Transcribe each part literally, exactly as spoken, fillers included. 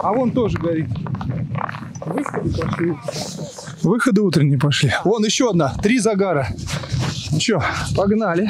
А вон тоже горит. Выходы пошли. Выходы утренние пошли. Вон еще одна. Три загара. Ну что, погнали.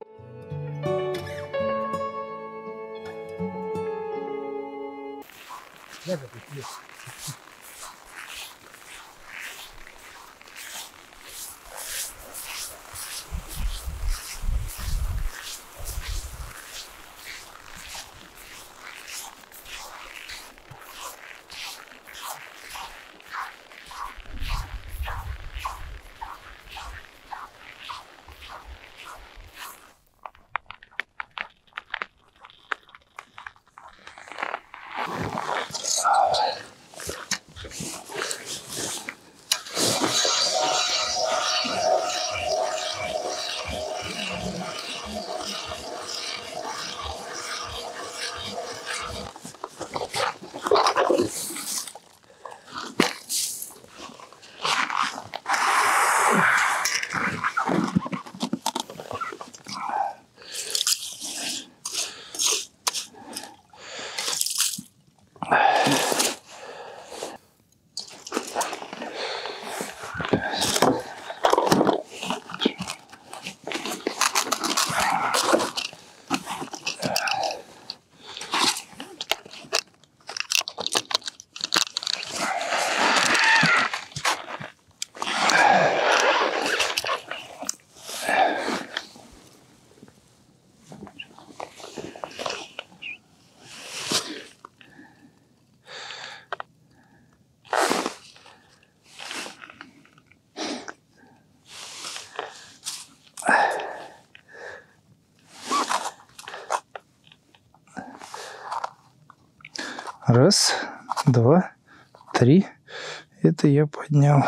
Раз, два, три. Это я поднял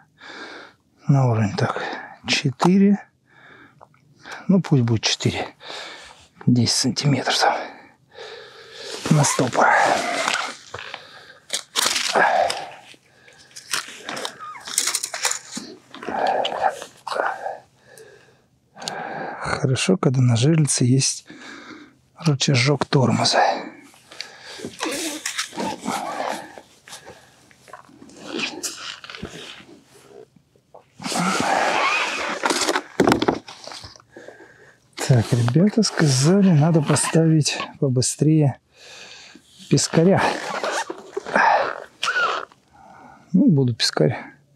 на уровень. Так, четыре. Ну, пусть будет четыре. десять сантиметров там на стопор. Хорошо, когда на жерлице есть рычажок тормоза. Так, ребята сказали, надо поставить побыстрее пескаря. Ну, буду пескарь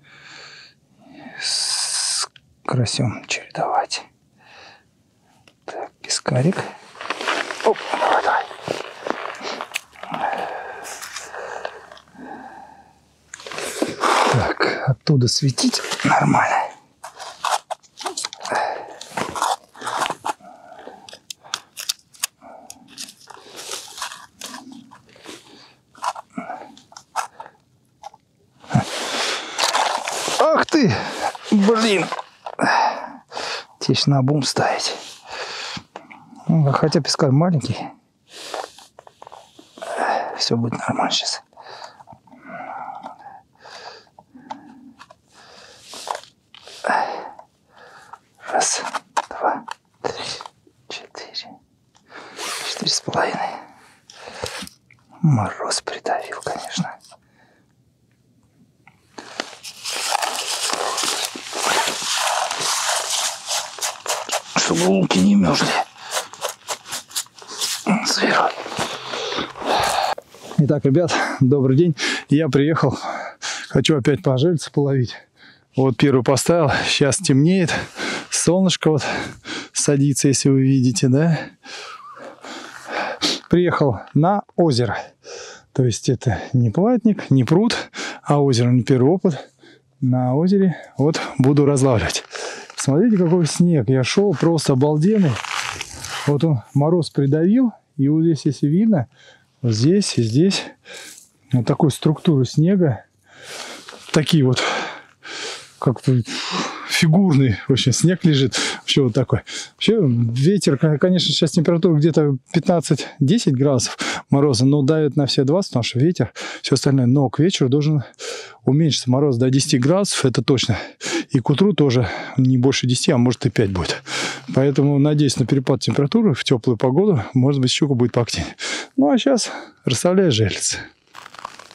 с карасем чередовать. Так, пескарик. Оп, давай, давай. Так, оттуда светить нормально. Ах ты, блин, течь на обум ставить. Ну, хотя пескарь маленький, все будет нормально сейчас. Раз, два, три, четыре, четыре с половиной. Мороз придавил, конечно. Чтобы луки не мерзли. Сверху. Итак, ребят, добрый день. Я приехал. Хочу опять по жерлице половить. Вот первый поставил. Сейчас темнеет. Солнышко вот садится, если вы видите, да? Приехал на озеро. То есть это не платник, не пруд, а озеро. Не первый опыт. На озере вот буду разлавливать. Смотрите, какой снег. Я шел просто обалденный. Вот он, мороз придавил. И вот здесь, если видно, вот здесь и здесь вот такую структуру снега. Такие вот, как-то фигурный вообще снег лежит. Вообще вот такой. Вообще ветер, конечно, сейчас температура где-то пятнадцать-десять градусов мороза, но давит на все двадцать, потому что ветер, все остальное. Но к вечеру должен уменьшиться мороз до десяти градусов, это точно. И к утру тоже не больше десяти, а может и пять будет. Поэтому надеюсь на перепад температуры в теплую погоду. Может быть, щука будет поактивнее. Ну а сейчас расставляю жерлицы.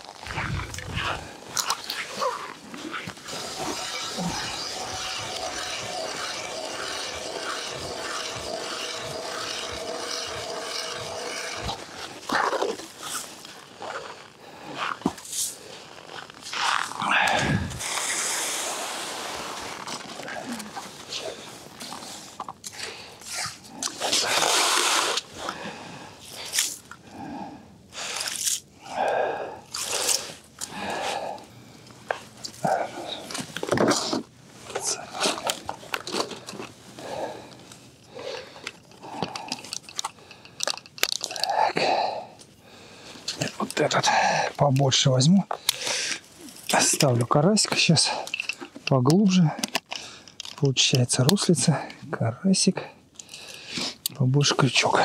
вот побольше возьму. Ставлю карасик сейчас поглубже. Получается руслица, карасик, побольше крючок.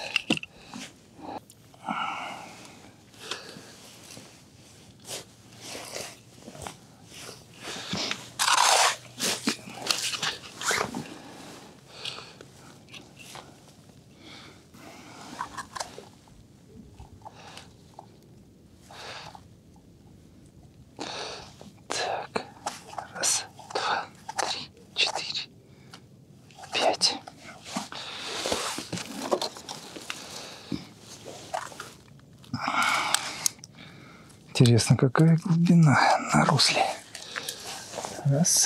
Интересно, какая глубина на русле. Раз,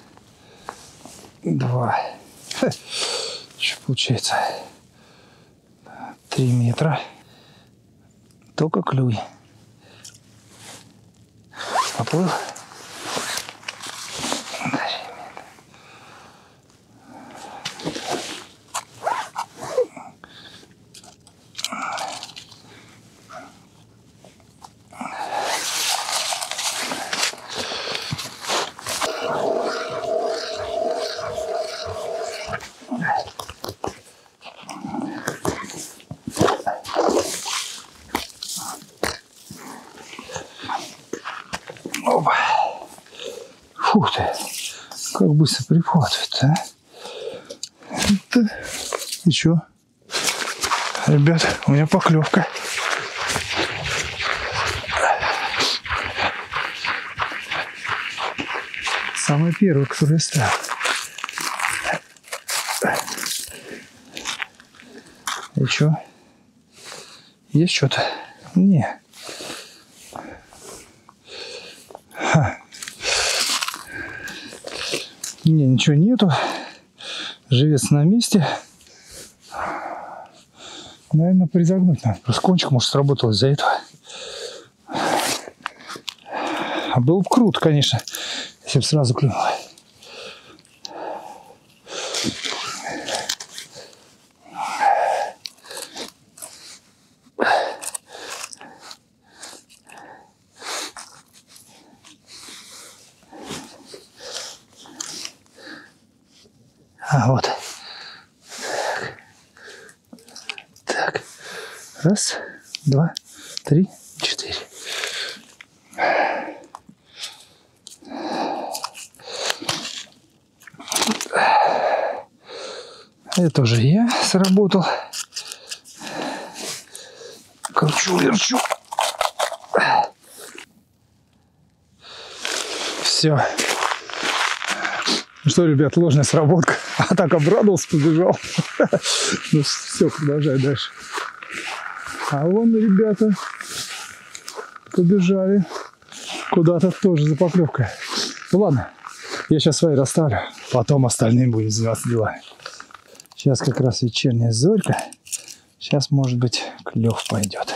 два. Ха. Что получается? Три метра. Только клюй. Поплыл. Опа. Фух ты, как быстро прихватывает-то, а? Это... И чё? Ребят, у меня поклевка. Самый первый, который стал. И чё? Есть что-то? Не. Ха. Не, ничего нету. Живец на месте. Наверное, призагнуть надо. Просто кончик, может, сработал из-за этого. А было бы круто, конечно, если бы сразу клюнул. А вот. Так. Раз, два, три, четыре. Это уже я сработал. Кручу, верчу. Все. Ну что, ребят, ложная сработка. А так обрадовался, побежал. Ну все, продолжай дальше. А вон ребята побежали куда-то тоже за поклевкой. Ну ладно, я сейчас свои расставлю, потом остальные будем заниматься делами. Сейчас как раз вечерняя зорька. Сейчас, может быть, клев пойдет.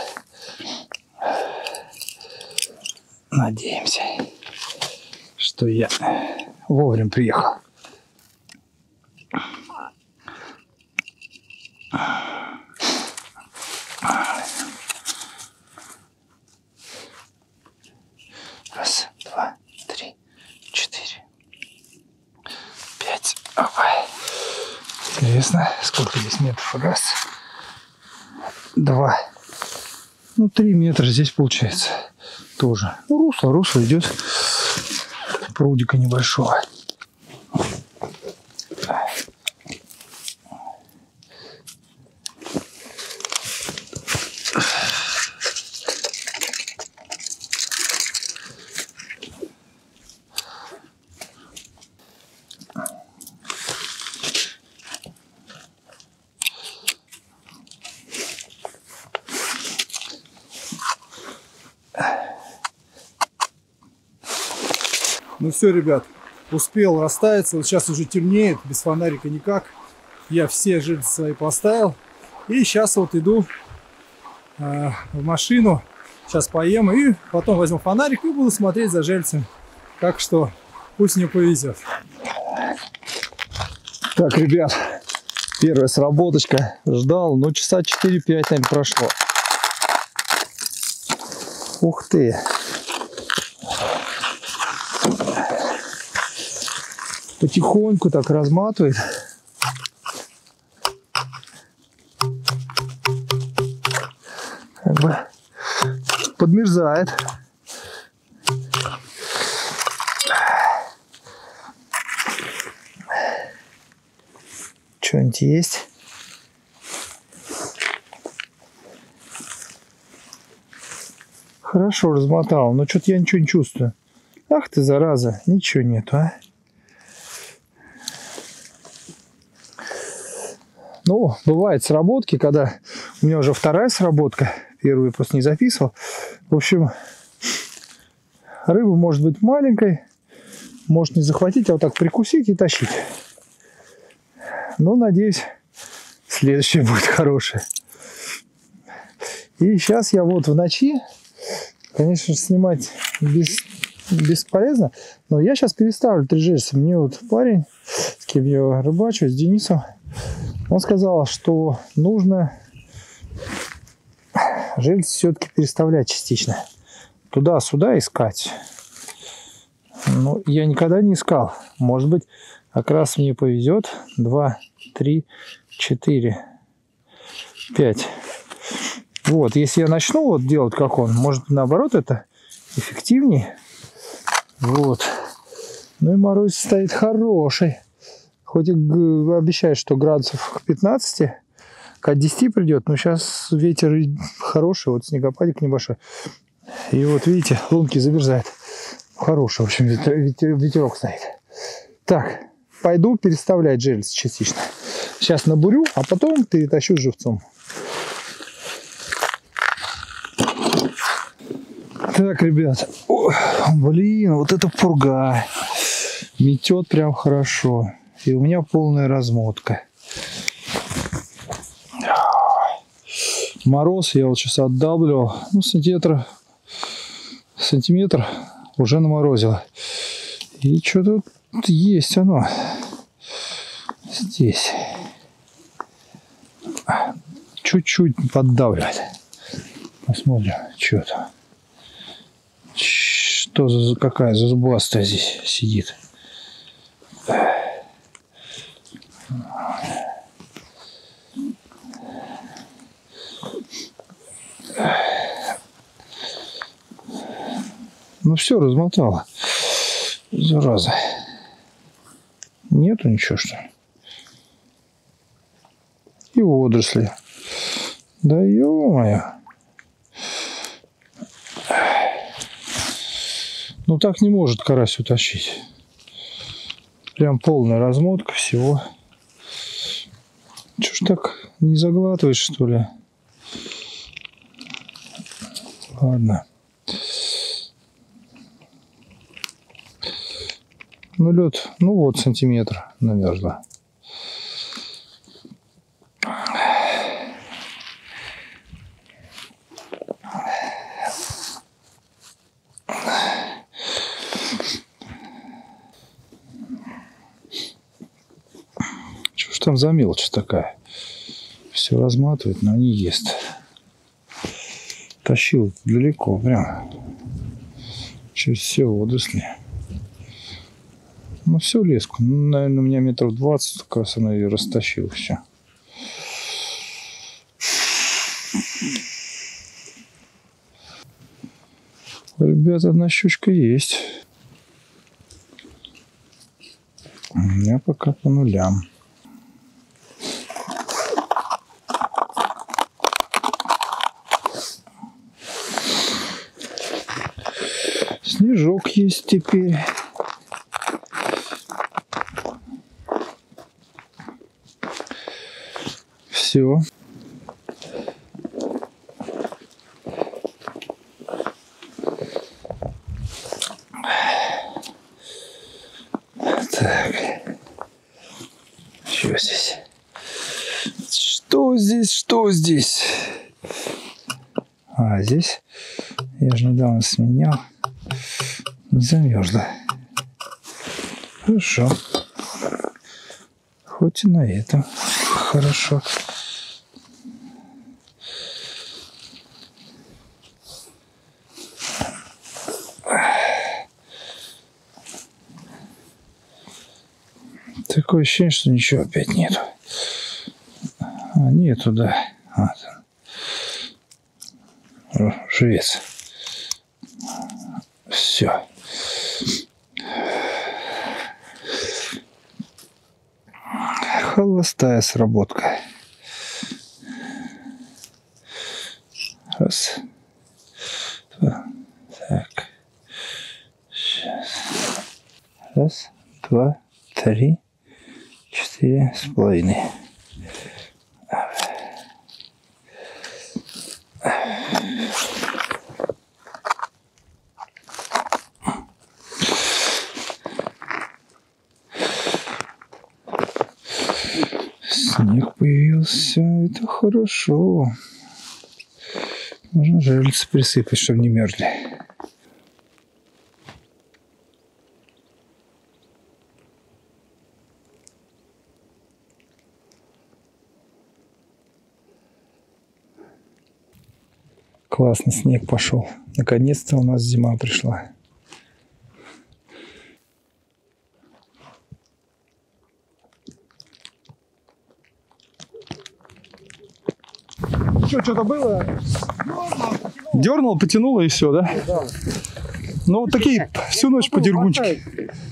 Надеемся, что я вовремя приехал. Раз, два, три, четыре, пять. Опа. Интересно, сколько здесь метров? Раз, два. Ну, три метра здесь получается тоже. Ну, русло, русло идет прудика небольшого. Ну все, ребят, успел расставиться. Вот сейчас уже темнеет, без фонарика никак. Я все жильцы свои поставил. И сейчас вот иду э, в машину. Сейчас поем и потом возьму фонарик и буду смотреть за жильцем. Так что пусть мне повезет. Так, ребят, первая сработочка. Ждал, ну часа четыре-пять, наверное, прошло. Ух ты! Потихоньку так разматывает. Как бы подмерзает. Что-нибудь есть? Хорошо размотал, но что-то я ничего не чувствую. Ах ты, зараза, ничего нету, а? Ну, бывают сработки, когда у меня уже вторая сработка. Первую я просто не записывал. В общем, рыба может быть маленькой, может не захватить, а вот так прикусить и тащить. Но, надеюсь, следующее будет хорошее. И сейчас я вот в ночи, конечно, снимать без, бесполезно, но я сейчас переставлю три жельца. Мне вот парень, с кем я рыбачу, с Денисом, он сказал, что нужно жельцы все-таки переставлять частично. Туда-сюда искать. Но я никогда не искал. Может быть, как раз мне повезет. Два, три, четыре, пять. Вот, если я начну вот делать как он, может наоборот это эффективнее. Вот. Ну и мороз стоит хороший. Хоть и обещает, что градусов к пятнадцати, к десяти придет, но сейчас ветер хороший, вот снегопадик небольшой. И вот видите, лунки замерзают. Хороший, в общем, ветер, ветер, ветерок стоит. Так, пойду переставлять жельц частично. Сейчас набурю, а потом перетащу живцом. Так, ребят, о, блин, вот это пурга. Метет прям хорошо. И у меня полная размотка. Мороз я вот сейчас отдавливал. Ну, сантиметр, сантиметр уже наморозило. И что-то есть оно. Здесь. Чуть-чуть поддавливает. Посмотрим, что там. Что за какая за зубастая здесь сидит. Ну все, размотала. Зараза. Нету ничего, что ли? И водоросли. Да ё-моё. Ну так не может карась утащить. Прям полная размотка всего. Чё ж так не заглатываешь, что ли? Ладно. Ну лед, ну вот сантиметр намерзло. Что ж там за мелочь такая? Все разматывает, но не ест. Тащил далеко, прям через все водоросли. Ну все, леску. Ну, наверное, у меня метров двадцать, как раз она ее растащила все. Ребята, одна щучка есть. У меня пока по нулям. Снежок есть теперь. Все. Так. Что здесь? Что здесь? Что здесь? А, здесь я же недавно сменял. Не замерзла. Хорошо. Хоть и на этом хорошо. такое ощущение, что ничего опять нету. А, нету, да. Вот. Живец. Все. Холостая сработка. Раз. Два. Так. Сейчас. Раз, два, три, четыре с половиной. Снег появился, это хорошо. Можно жерлицы присыпать, чтобы не мерзли. Классно, снег пошел. Наконец-то у нас зима пришла. Что, что-то было? Дернул, потянуло и все, да? Да. Ну, вот такие всю ночь подергунчики.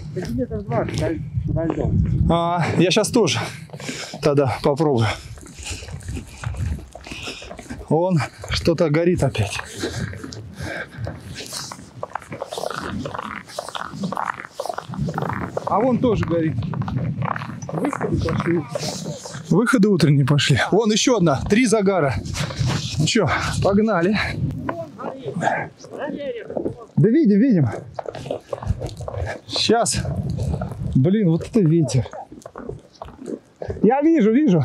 А, я сейчас тоже тогда попробую. Вон что-то горит опять. А вон тоже горит. Выходы пошли. Выходы утренние пошли. Вон еще одна. Три загара. Ну что, погнали. Да видим, видим. Сейчас. Блин, вот это ветер. Я вижу, вижу.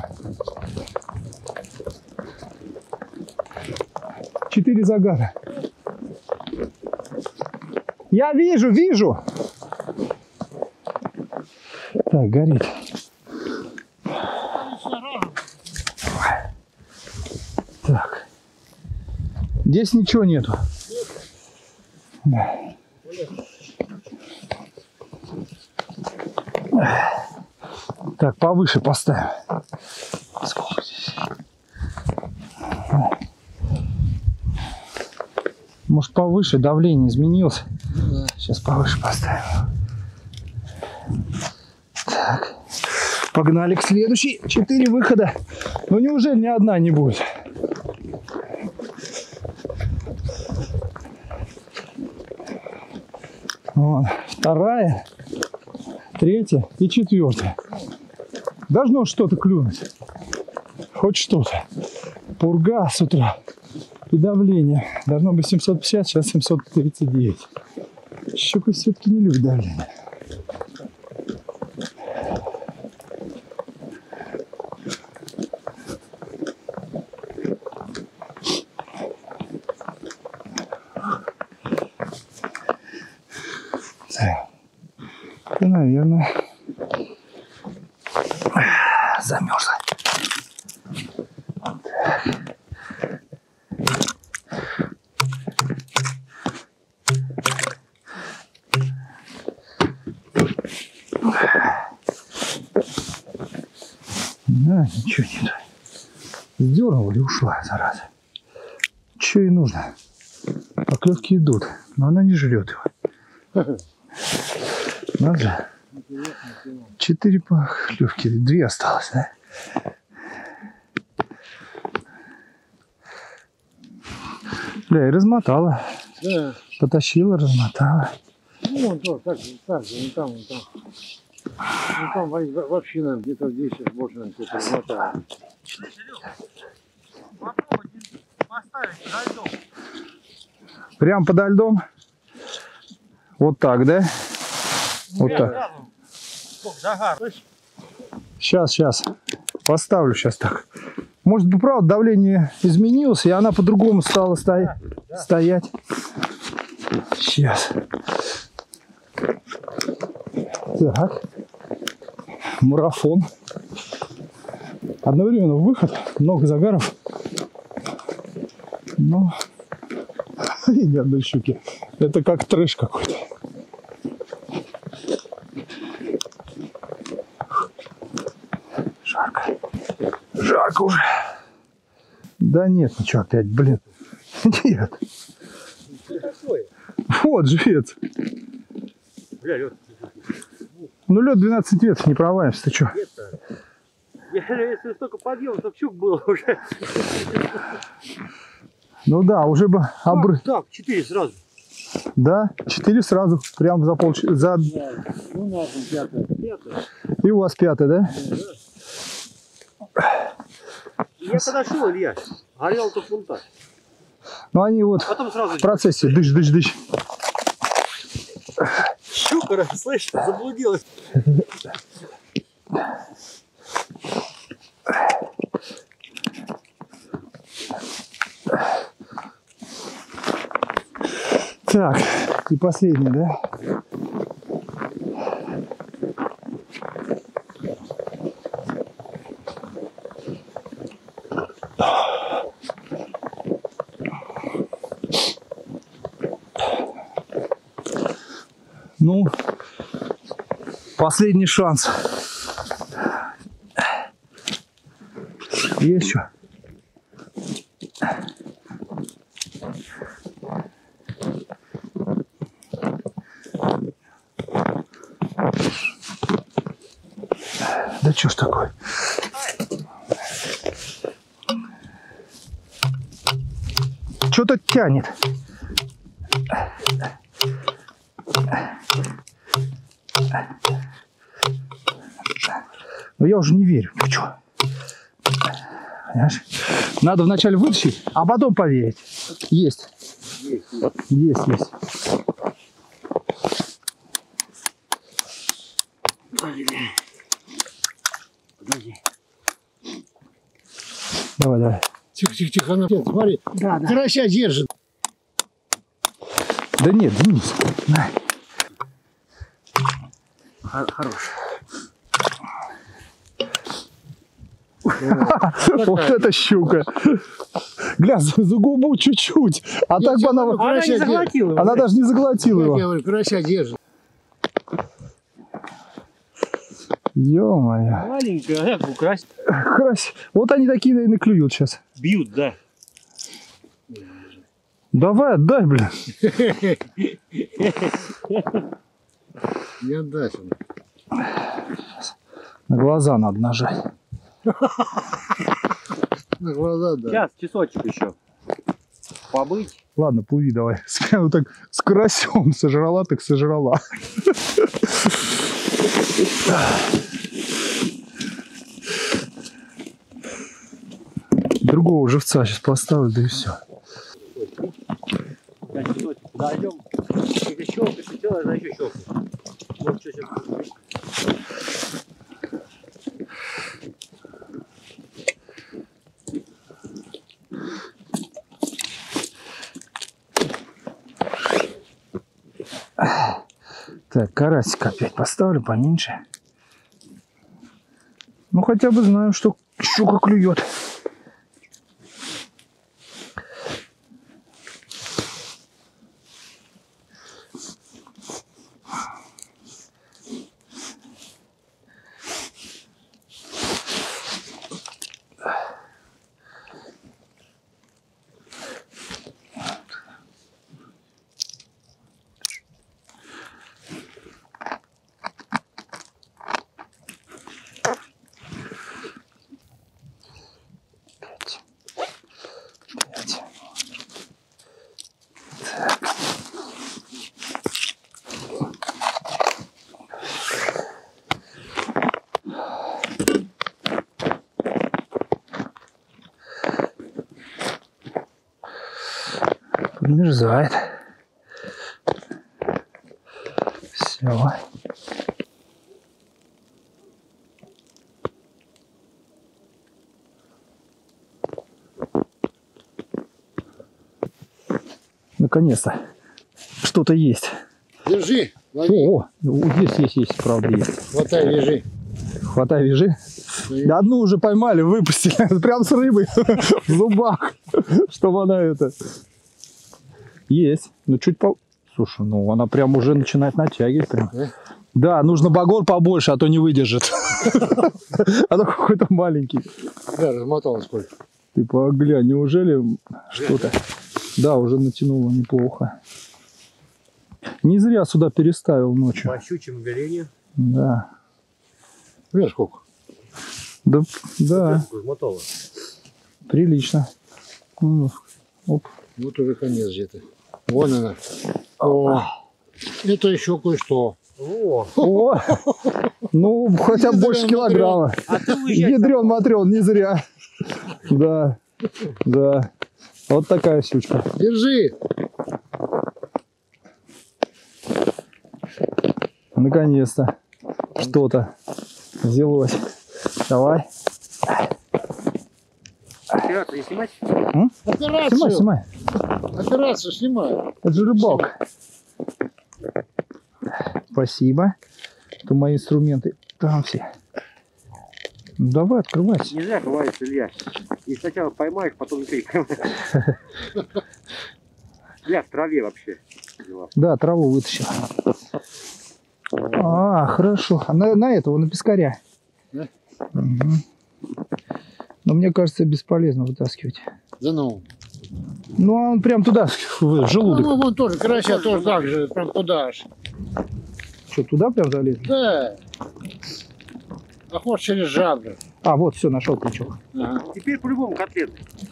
Четыре загара. Я вижу, вижу. Так, горит. Так. Здесь ничего нету. Да. Так, повыше поставим. Сколько здесь? Может, повыше давление изменилось? Да. Сейчас повыше поставим. Так. Погнали к следующей. Четыре выхода. Ну неужели ни одна не будет? Вон, вторая, третья и четвертая. Должно что-то клюнуть. Хоть что-то. Пурга с утра. И давление. Должно быть семьсот пятьдесят, сейчас семьсот тридцать девять. Щука все-таки не любит давление. И, наверное, замерзла. Да, ничего нет. Сдернула и ушла, зараза. Что ей нужно? Поклевки идут, но она не жрет его. Надо же. Четыре поклевки, две осталось, да? Бля, и размотала. Да. Потащила, размотала. Ну, вон то, так, так же, не там, не там. Ну, там вообще, наверное, где-то здесь можно где-то размотать. Прям подо льдом? Вот так, да? Вот так. Сейчас, сейчас. Поставлю сейчас так. Может быть, правда, давление изменилось, и она по-другому стала стоять. Да, да. стоять. Сейчас. Так. Марафон. Одновременно выход. Много загаров. Но и ни одной щуки. Это как трэш какой-то. жарко. Жарко уже. Да нет, ничего опять, блин. Нет. Вот жвец. Бля, лед. Ну лед двенадцать сантиметров, не провалимся, ты что? Если столько подъемов, то щук было уже. Ну да, уже бы обрыв. Так, четыре сразу. Да, четыре сразу, прям за пол... За... Ну, у нас пятая. Пятая. И у вас пятая, да? Я подошел, Илья. Горел тут вон так. Ну они вот Потом сразу... в процессе дыш, дыш, дыш. Щука, слышишь, заблудилась. Так, и последний, да? Ну, последний шанс. Есть что? Да что ж такое? Что-то тянет. Но я уже не верю. Ну что? Понимаешь? Надо вначале вытащить, а потом поверить. Есть. Есть, Есть, есть. Подожди. Подожди. Давай, давай. Тихо, тихо, тихо. Она... Нет, смотри. Да, да. Карася держит. Да нет, Денис. На. Хорош. Вот это щука. Гля, за губу чуть-чуть. А так бы она... Она не заглотила. Она даже не заглотила его. Я говорю, карася держит. Ё-моё. Маленькая, как украсть. Крась. Вот они такие, наверное, клюют сейчас. Бьют, да. Давай, отдай, блин. Не отдашь. На глаза надо нажать. На глаза, да. Сейчас, часочек еще. Побыть. Ладно, плыви давай. Вот так с карасем сожрала, так сожрала. Другого живца сейчас поставлю, да и все. Дойдем. Если щелка сидела, я еще щелку. Вот что сейчас. Так, карасик опять поставлю поменьше. Ну хотя бы знаем, что щука клюет. Подмерзает. Все. Наконец-то что-то есть. Держи, лови. О, есть, есть, есть, правда есть. Хватай, лежи. Хватай, вяжи. Да одну уже поймали, выпустили. Прям с рыбой в зубах. Чтобы она это... Есть. Ну чуть по... Слушай, ну она прям уже начинает натягивать. Прям. Да, нужно багор побольше, а то не выдержит. А то какой-то маленький. Да, размотал сколько. Ты поглянь, неужели что-то? Да, уже натянуло неплохо. Не зря сюда переставил ночью. По щучьему велению. Да. Видишь сколько? Да, да, Размотало. прилично. Ну, оп. Вот уже конец где-то. Вон она. О, это еще кое-что. О, О, ну, хотя бы больше килограмма. а ты уезжай. Ядрен матрен, не зря. Да, да. Вот такая щучка. Держи. Наконец-то что-то взялось. Давай. Операцию не снимать? М? Операцию. Снимай, снимай. Операцию снимай. Это же рыбалка. Спасибо. Это мои инструменты. Там все. Ну, давай, открывайся. Нельзя хвалиться, Илья. И сначала поймаешь, потом не поймаешь. Илья в траве вообще. Дела. Да, траву вытащил. А, хорошо. А на, на этого, на пескаря. Да? Угу. Но мне кажется, бесполезно вытаскивать. Да ну. Ну, а он прям туда, в желудок. Ну, вон тоже, карася тоже так же, прям туда аж. Что, туда прям залез? Да. А хочешь через жабры. А, вот, все, нашел крючок. Ага. Теперь по-любому котлеты.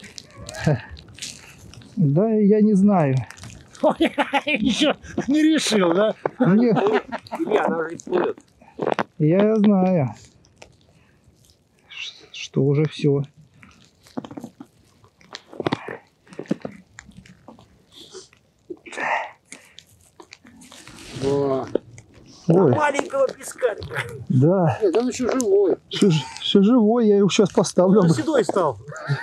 Да, я не знаю. Ой, еще не решил, да? Нет, Илья, она же всплывет. я знаю, ш- что уже все. О. Ой, Маленького пескарика. да, Нет, он еще живой. все живой, я его сейчас поставлю. Он седой стал.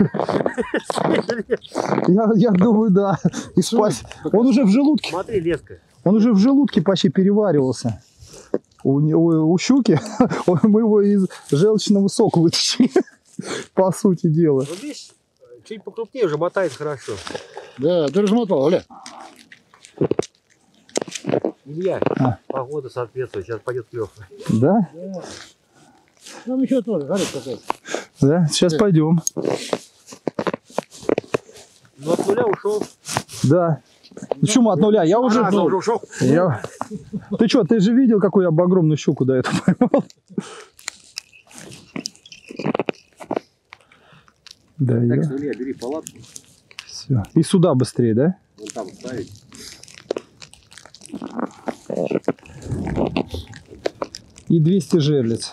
Я, я думаю, да. И спать. Он уже в желудке, Смотри, леска. он уже в желудке почти переваривался. У, него- у щуки мы его из желчного сока вытащили, по сути дела. Вот видишь, чуть покрупнее уже мотает хорошо. Да, ты размотал, Оля. Илья, А. погода соответствует, сейчас пойдет клев. Да? Да. Там еще тоже, смотри, какой. Да, сейчас Да. пойдем. Ну от нуля ушел. Да. Почему от нуля? Я уже... А, ну, уже ушел. я- Ты что, ты же видел, какую я огромную щуку до этого поймал? Да, Так я... что, Илья, бери палатку, Все. И сюда быстрее, да? вон там ставить. И двести жерлиц.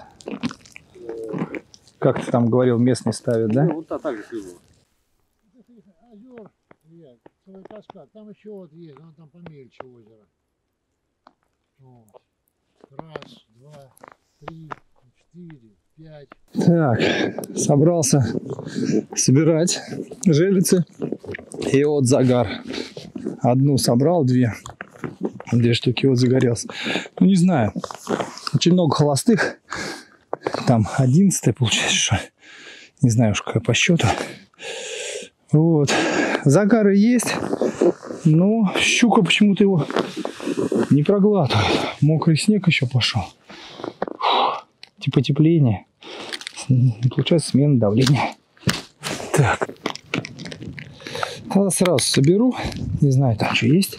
Как ты там говорил, местный ставит, да? Ну, вот та так же клюнула. Озер, нет, целый каскад. Там еще вот есть, он там помельче озеро. Вот. Раз, два, три, четыре, пять. Так, собрался собирать жерлицы. И вот загар. Одну собрал, две. Две штуки вот загорелся. Ну, не знаю. Очень много холостых. Там одиннадцатая получается, что ли. Не знаю уж, какая по счету. Вот. Загары есть. Но щука почему-то его не проглатывает. Мокрый снег еще пошел. Фух. Типа потепление. Получается смена давления. Так. Тогда сразу соберу. Не знаю, там что есть.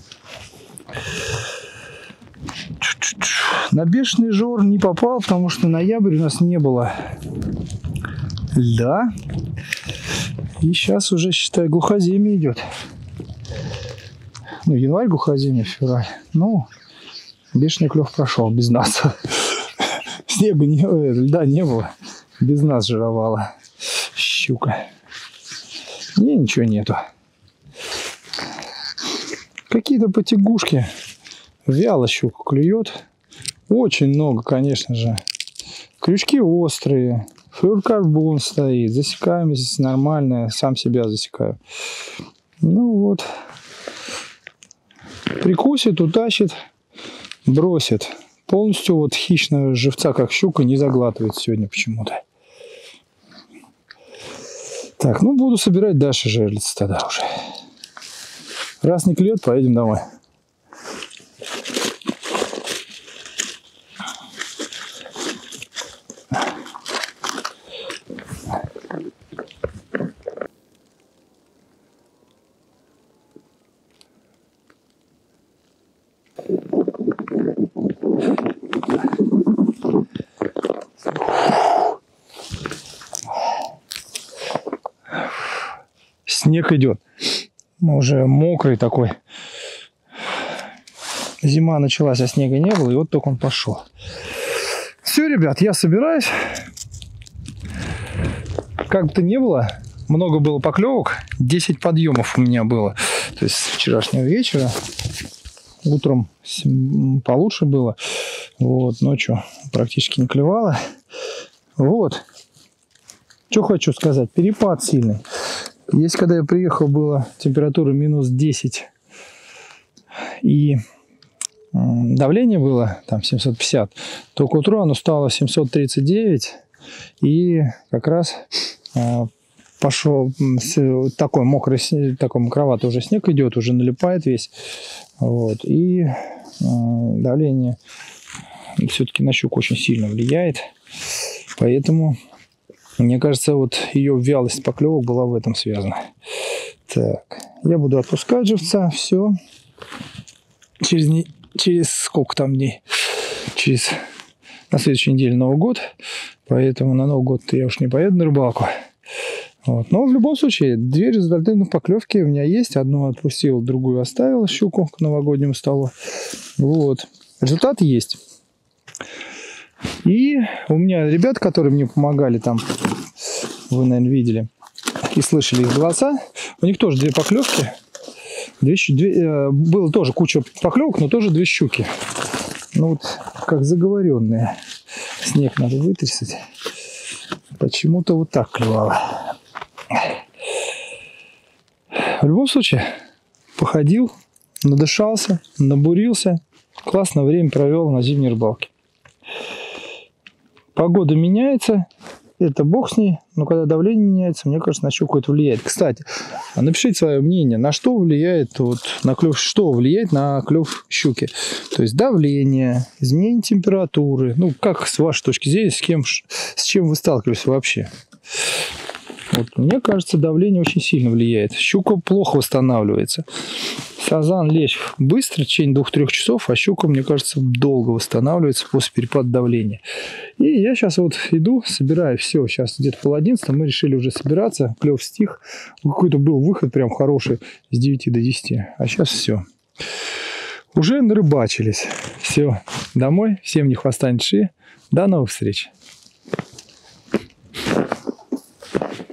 На бешеный жор не попал, потому что ноябрь у нас не было льда. И сейчас уже, считай, глухоземье идет. Ну, январь глухоземье, февраль. Ну, бешеный клев прошел без нас. Снега не, э, льда не было. Без нас жировала щука. Не, ничего нету. Какие-то потягушки. Вяло щука клюет. Очень много, конечно же. Крючки острые. Флюорокарбон стоит. Засекаемость нормальная. Сам себя засекаю. Ну вот. Прикусит, утащит, бросит. Полностью вот хищного живца, как щука, не заглатывает сегодня почему-то. Так, ну буду собирать дальше жерлицы тогда уже. Раз не клюет, поедем домой. Снег идет. Уже мокрый такой. Зима началась, а снега не было, и вот только он пошел. Все, ребят, я собираюсь. Как бы то ни было, много было поклевок. десять подъемов у меня было. То есть с вчерашнего вечера. Утром получше было. Вот, ночью практически не клевало. Вот. Что хочу сказать. Перепад сильный. Если когда я приехал, была температура минус десять. И давление было там семьсот пятьдесят, то к утру оно стало семьсот тридцать девять. И как раз э, пошел такой мокрый, такой мокроватый уже снег идет, уже налипает весь. Вот. И э, давление все-таки на щуку очень сильно влияет. Поэтому, мне кажется, вот ее вялость поклевок была в этом связана. Так, я буду отпускать живца, все. Через, не... Через сколько там дней? Через... На следующей неделе Новый год. Поэтому на Новый год я уж не поеду на рыбалку. Вот. Но в любом случае, две результативные поклевки у меня есть. Одну отпустил, другую оставил, щуку к новогоднему столу. Вот. Результат есть. И у меня ребята, которые мне помогали там, вы, наверное, видели и слышали их голоса, у них тоже две поклевки. Две, две, э, было тоже куча поклевок, но тоже две щуки. Ну вот, как заговоренные. Снег надо вытрясать. Почему-то вот так клевало. В любом случае, походил, надышался, набурился. Классное время провел на зимней рыбалке. Погода меняется. Это бог с ней, но когда давление меняется, мне кажется, на щуку это влияет. Кстати, напишите свое мнение, на что влияет вот, на клев, что влияет на клев щуки. То есть давление, изменение температуры. Ну, как с вашей точки зрения, с кем, с чем вы сталкивались вообще? Вот, мне кажется, давление очень сильно влияет. Щука плохо восстанавливается. Сазан, лещ быстро, в течение двух-трех часов, а щука, мне кажется, долго восстанавливается после перепада давления. И я сейчас вот иду, собираю все. Сейчас где-то пол одиннадцатого мы решили уже собираться. Клев стих. Какой-то был выход прям хороший с девяти до десяти. А сейчас все. Уже нарыбачились. Все, домой. Всем ни хвоста, ни шеи. До новых встреч.